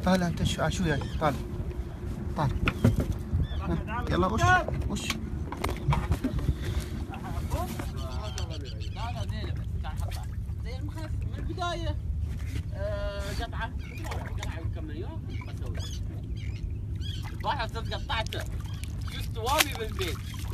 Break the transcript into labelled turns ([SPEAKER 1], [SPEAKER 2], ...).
[SPEAKER 1] طالع انت شو وياي؟ طالع طالع. يلا وش وش.
[SPEAKER 2] لا زينه بس كان حطها زي المخف من البدايه. قطعه كم من يوم بسوي واحد صدق قطعته شفت وامي بالبيت.